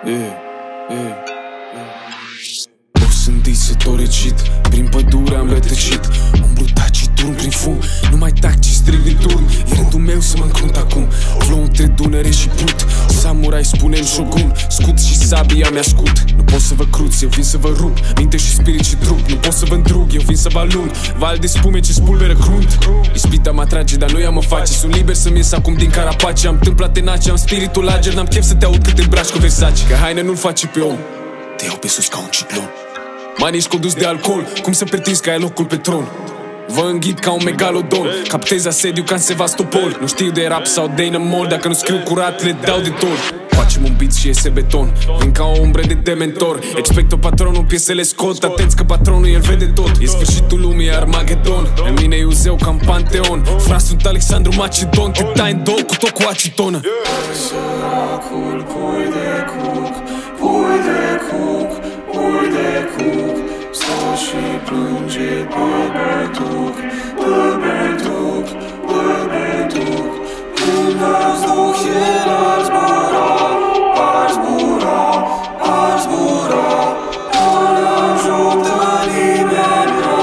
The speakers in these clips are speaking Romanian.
O sândise tot recit, prin pădure am rătăcit. Umbrutat și turn prin fum, nu mai tac, ci strig din turn. E rândul meu să mă încrunt acum, flow între Dunăre și Prut. Samurai spune-mi șogun, scut și sabia mi ascult. Nu pot să vă cruț, eu vin să vă rup, minte și spirit și trup. Nu pot să vă îndrug, eu vin să vă alung, val de spume ce spulberă crunt. Ispita mă atrage, dar nu ea mă face. Sunt liber să-mi ies acum din carapace. Am tâmpla tenace, am spiritul lager. N-am chef să te aud cât te îmbraci cu Versace, că haine nu-l face pe om, te iau pe sus ca un ciclon. Mani ești condus de alcool, cum să pretinzi că ai locul pe tron? Vă înghit ca un megalodon, captez asediu ca în Sevastopol. Nu știu de rap sau de inamol, dacă nu scriu curat le dau de tot. Facem un beat și iese beton, vin ca o umbră de dementor. Expecto patronul, piesele scot, atenți că patronul el vede tot. E sfârșitul lumii, Armagedon, în mine e uzeu ca în Panteon. Fra sunt Alexandru Macedon, te tai în două cu tot cu acetonă. Săracul pui de cuc, pui de cuc, pui de cuc. Stă și plânge băbetuc, băbetuc, băbetuc. Când azi duc el ar zbura, ar zbura, ar zbura. Nu ne-ajută nimenea,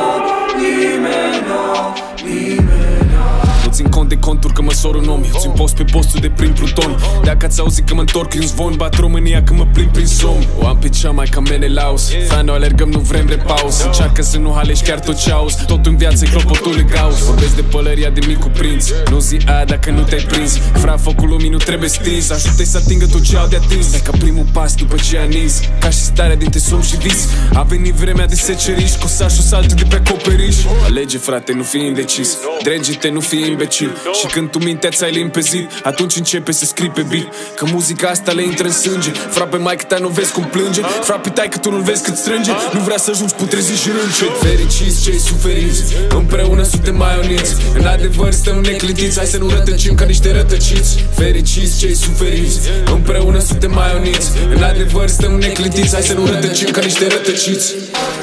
nimenea, nimenea. Nu țin cont de conturi că măsor un om, eu țin post pe postul de prin Pluton. Dacă ați auzit că mă întorc în zvon, bat România când mă prind prin somn. O am pe cea mai ca Menelaus, Frano alergăm, nu vrem repaus. Încearcă să nu halești chiar tot ce auzi, tot în viață-i clopotul Gauss. Vorbesc de pălăria de micu prinț, nu zi aia dacă nu te-ai prins. Fra, focul lumii nu trebuie stins, ajută-i să atingă tot ce au de atins. Stai ca primul pas după ce a nins, ca și starea dintre somn și vis. A venit vremea de seceriș, cosașul saltă de pe acoperiș. Alege, frate, nu fi indecis, drege-te, nu fi imbecil. Și când tu mintea ți-ai limpezit, atunci începe să scrii pe beat, că muzica asta le intră în sânge. Fra, pe maică ta nu vezi cum plânge, fra, pe tai că tu nu vezi cât strânge. Nu vrea să ajungi putrezit și rânce. Fericiți cei suferiți, împreună suntem mai uniți. În adevăr stăm neclintiți, hai să nu rătăcim ca niște rătăciți. Fericiți cei suferiți, împreună suntem mai uniți. În adevăr stăm neclintiți, hai să nu rătăcim ca niște rătăciți.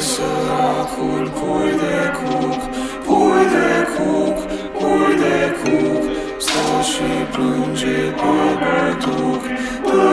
Săracul pui de cuc, pui de cuc, pui de cuc. Stă și plânge băbetuc,